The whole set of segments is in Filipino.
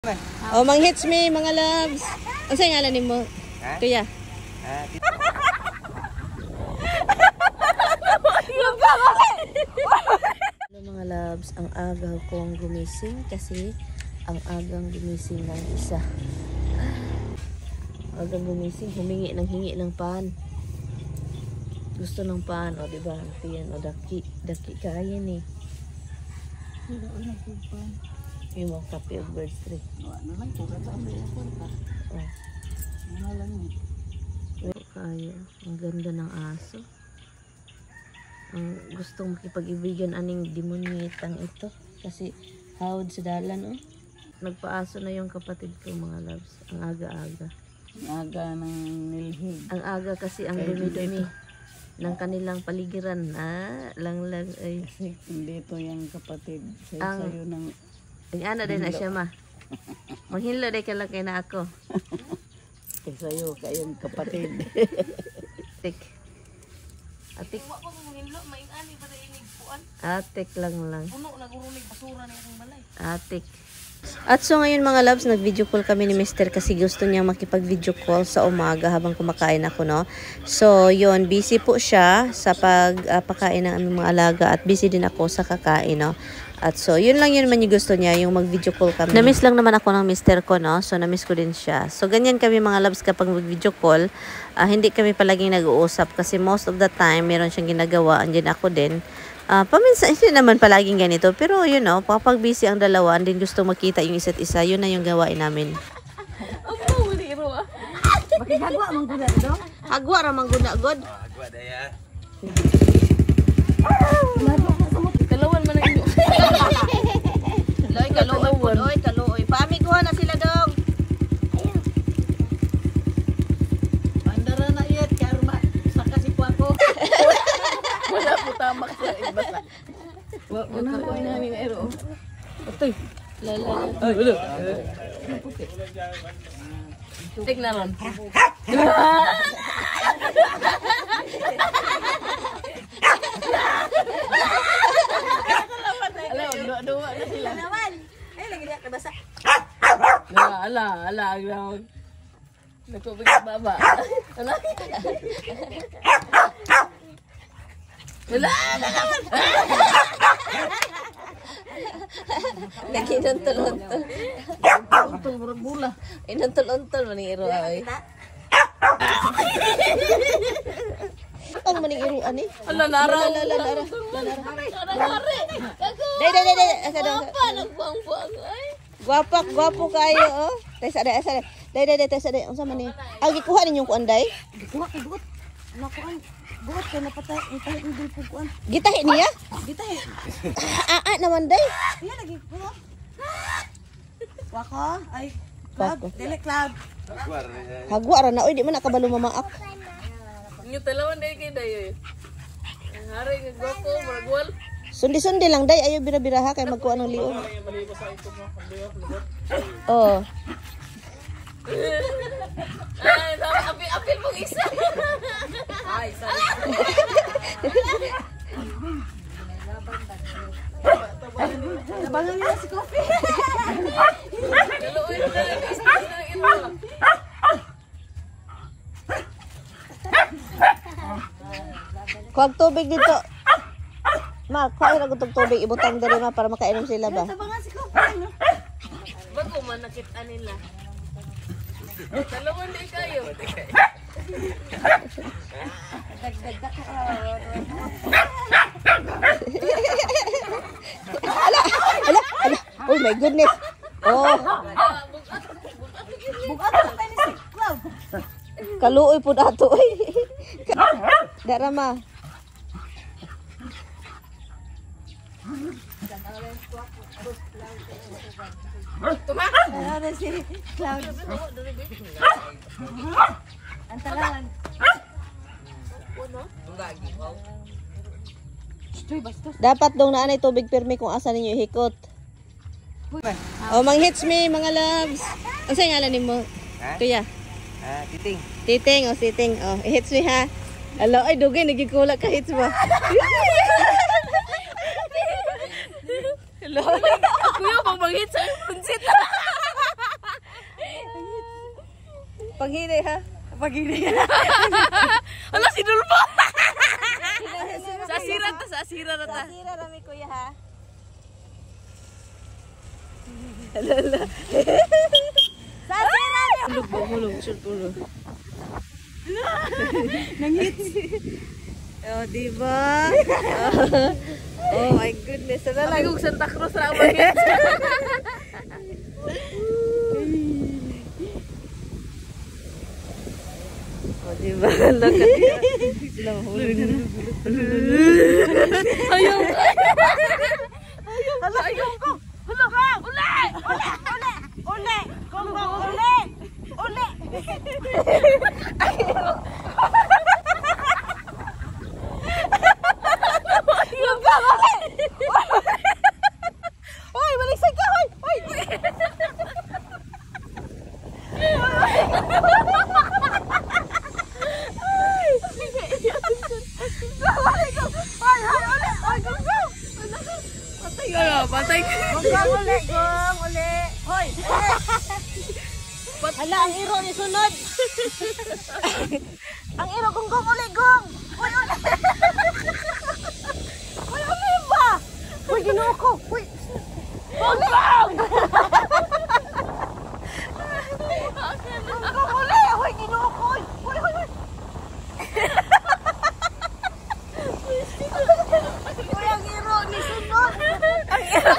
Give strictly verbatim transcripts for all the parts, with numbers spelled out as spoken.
Oh, mang hits me mga loves. Ang sa'yo ngalan ni mo? Ha? Kuya. Ah, Hello mga loves, ang aga kong gumising kasi ang agang gumising ng isa. Agang gumising, humingi ng hingi ng pan. Gusto ng pan, o diba? Tiyan, o daki, daki kaya ni. Hindi ko na po pan. Yung mga kape of birds tree. Ano lang po, kata ang bayan ko ka. Oh. Ano lang yun. Pero kaya, ang ganda ng aso. Ang gustong makipag-ibigan aning demonyetang ito. Kasi hawad sa dalan, oh. Nagpaaso na yung kapatid ko, mga loves. Ang aga-aga. Ang aga ng nilhig. Ang aga kasi ang dumi-dumi ng kanilang paligiran. Ah, lang-lang ay. Kasi dito yung kapatid. Sayo Ang- sayo ng... Ang ano din na siya, ma. Manghilo din ka lang kay na ako. Kay sayo kayong kapatid. Atik. Atik. Atik lang lang. Atik. At so ngayon mga loves, nag-video call kami ni Mister kasi gusto niya makipag-video call sa umaga habang kumakain ako, no? So, yon busy po siya sa pagpakain uh, ng aming mga alaga at busy din ako sa kakain, no? At so, yun lang yun man yung gusto niya, yung mag-video call kami. Namiss lang naman ako ng mister ko, no? So, namiss ko din siya. So, ganyan kami mga loves kapag mag-video call. Uh, hindi kami palaging nag-uusap kasi most of the time, meron siyang ginagawa. Andyan ako din. Uh, paminsan, hindi naman palaging ganito. Pero, you know, kapag busy ang dalawa, andin gusto makita yung isa't isa, yun na yung gawain namin. Ang muliro ah. Bakit hagwa mang guna do? Hagwa ramang guna, God. agwa daya. Kalawan man ang inyo. Loy, kaluoy po, loy, kaluoy. Paamiguha na sila dong. Bandara na yet, karma. Saka si Kwako. Wala po tamak sa iba sa. Wala po namin ero. Otoy. Lala. Ay, wala. Tignan ron. Ala, dua-dua na sila. Naman. Ay, lagi dia kabasa. Ala, ala, ala, ala. Nagpapagod baba. Ala. Wala na naman. Nakinuntol-untol. Untol, murag bula. Inuntol-untol maniro ay. Ang maning ani? Ala, nara. La la la la. Nara. Dai dai dai dai. Asa dong. Apa nagbuang-buang ay? Guwapak, gwapo kayo, oh. Tay sa dai, sa dai. Dai dai dai tay sa dai. Unsa man ni? Ang gikuha ninyong kuan day? Buhat, buhat. Nakuan. Buhat ka napatay. Itahi ng dulpog kuan. Gitahi niya? Gitahi. Ah, ah naman day. Iya lagi. Buhat. Wako. Ay. Cloud. Dili cloud. Agwa daya. Hagwa ra na oy, di man nakabalo mamaak. Inyo talawan day kay dayo. Hari nga gwapo, maragwal. Sundi-sundi lang day, ayo bira-biraha kay magkuha ng liog. Oh. Ay, apil apil mong isa. Ay, sorry. Tabangan niya si Coffee. Kaluoy na lang isa na ito. Kuwag tubig dito. Ma, kuha ra gud tubig ibutang diri ma para makainom sila ba. Tabangan si Coffee. Bago man nakita nila. Talawan din kayo. Ala, ala. Oh my goodness. Oh, Bugat na kayo si Cloud. kaluoy pud ato oy. Dara ma. Ano si Cloud? Ang talawan. Dapat dong naanay tubig pirmi kung asa ninyo ihikot. Oh, mang hits me mga loves. Ang sa'yo ngalan ni mo? Ha? Kuya. Ah, titing. Titing, oh, titing. Oh, hits me ha. Alo, ay, dugay, nagkikula ka hits ba? Hello. Kuya, pang mag-hit sa punsit. Paghinay ha. Pagini. Ala si Dulpo. Sa asiran ta, sa asiran ta. Sa asira rami kuya ha. Sa asira niya. Hulog ba, hulog, hulog. Oh, di ba? Oh my goodness. Wala Sabi lang. ko Santa Cruz ra magit. Oh, di ba? Look at it. Sila mahulog na. Ayaw. Ayaw. Ayaw ko. Hala, uli! Uli! Uli! Uli! Kung uli! Uli! Hoy, baliksad ka, hoy! Hoy! Patay ka na, patay ka. Gong, uli, gong, uli. Hoy! Hala, ang iro ni sunod. Ang iro, gong, gong, uli, gong. Hoy, uli. Hoy, uli ba? Hoy, ginoo ko. Hoy. Gong, gong! Gong, gong, uli. Hoy, ginoo ko. Hoy, hoy, hoy. Hoy, ang iro ni sunod. Ang iro.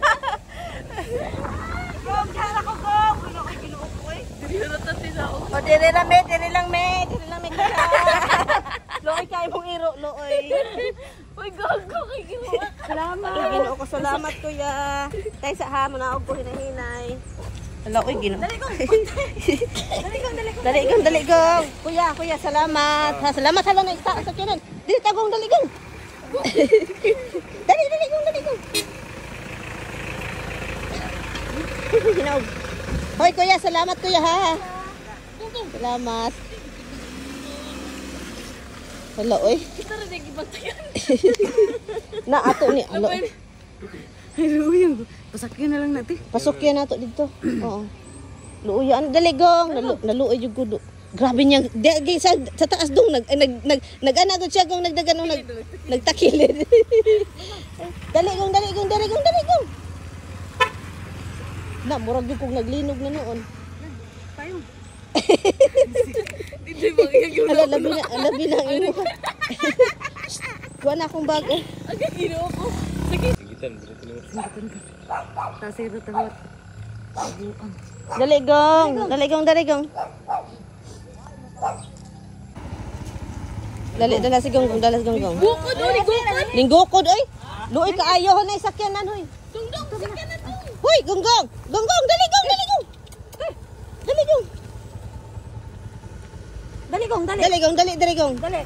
Gong, kala ko, gong. Ulo ko, ginoo ko. O, dire lang me, dire lang me, dire lang me kaya. Looy kayo mong iro, looy. Uy, gago kay ginawa. Salamat. Ginoo ko, salamat kuya. Tay sa hamon na ako hinahinay. Hala, uy, ginoo. Dali gong. Dali gong, dali gong. Dali gong, dali gong. Kuya, kuya, salamat. Ha, salamat hala na isa sa kinan. Dili tagong, dali gong. Dali, dali gong, dali gong. Ginaog. Hoy kuya, salamat kuya ha. Salamat. Hala, oy. Kita rin yung ibantayan. Na ato ni alo. Ay, luyan. Pasakyan na lang natin. Pasok yan nato dito. Oo. Luuyan dali gong, nalu naluoy jud gud. Grabe niya. Di sa, sa taas dong nag nag nag nag-ana gud siya gong nagdagano nag nagtakilid. Dali gong, dali gong, dali gong, dali gong. Na murag gyud kog naglinog na noon. Tayo. Hindi ba kaya Ala labi na, labi na ang imo. Kuha na akong bag eh. agad ginawa ko. Sige. Gigitan, berarti lewat. Tasiro tawat. Abuang. Dali gong, dali gong, dali gong. Dali, dala si gong, dala si gong gong. Bukod o, ligukod. Linggokod oy. Luoy kaayo na sakyanan hoy. Tungdong, sakyan na to. Hoy, gonggong. Gonggong, dali gong, dali gong. Dali gong. Dali kong, dali. Dali gong, dali, dali gong. Dali.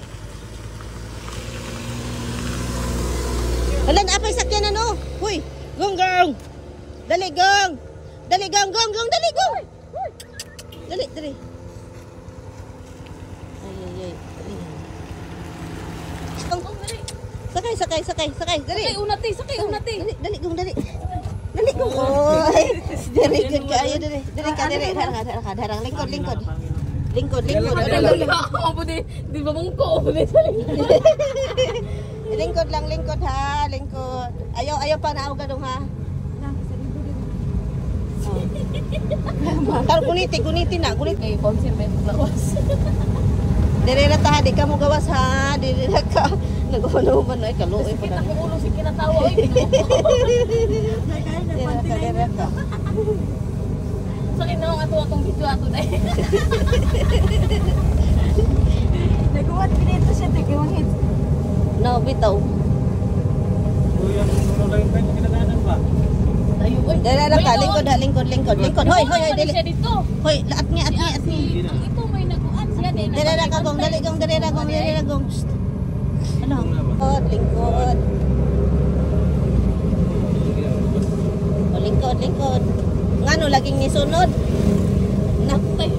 Hala na apay sakyanan oh. Hoy, gonggong. Dali gong. Dali gong, gong, gong, dali gong. Dali, dali. Ay, ay, ay. Dali. Oh, dali. Sakay, sakay, sakay, sakay. Dali. Sakay unati, sakay unati. Dali, dali gong, dali. Dali gong. Oy. Dali gong kaayo dali. Dali ka, dali. Darang, darang, darang. Lingkod, lingkod. Lingkod, lingkod. Ako di, di ba mong ko? Di sa Lingkod lang, lingkod ha, lingkod. Ayaw, ayaw pa na ako gadong ha. Oh. Tar guniti, guniti na, guniti. Ay, bouncing ba yung lawas? Dire na ta, di ka mo gawas ha, dire na ka. Nag-uman ay kaluoy pa Kita na. ko ulo si kinatawa. Ay, Dire na ka, dire na ka. sakit na nga ito atong video ato na eh. Nagawa pinito siya, tigawang hits. No, bitaw. Kuya, ano lang yung kayo kinakanan ba? Tayo, oy. Dire na ka, lingkod ha, lingkod, lingkod, lingkod. Hoy, hoy, hoy, dili. Siya dito. Hoy, laat niya, at niya, at niya. Ito may nakuan siya din. Dire na ka, gong, dali gong, dire na gong, dire na gong. Shh. Ano? Lingkod, lingkod. O, lingkod, lingkod. Ngano, laging nisunod. Nakutay.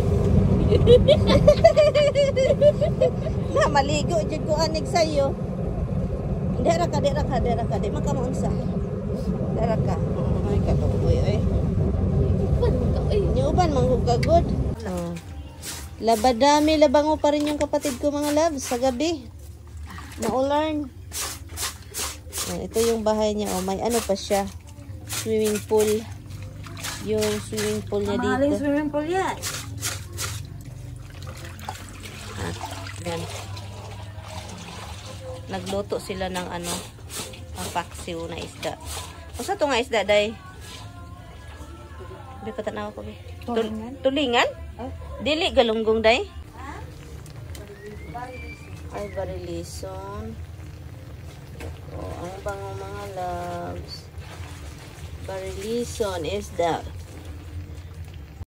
Na, maligo, dyan ko anig sa'yo. Dera ka, dera ka, dera ka. Di makamunsa. Dera ka. Ay, kaluboy, eh. Ban ka, ay. Niuban, manggugagod. Oh. Labadami, labango pa rin yung kapatid ko mga loves sa gabi. Naulan. Yan, ito yung bahay niya. Oh, may ano pa siya. Swimming pool. Yung swimming pool niya Mahaling dito. swimming pool yan. Ah, yan. Nagluto sila ng ano, ang paksiw na isda. O sa ito nga isda, day? Hindi ko tanaw ko, be. Tul- Tulingan? Tulingan? Oh. Dili, galunggong, day? Ay, barilison. Oh, ang bango mga loves. Barilison is the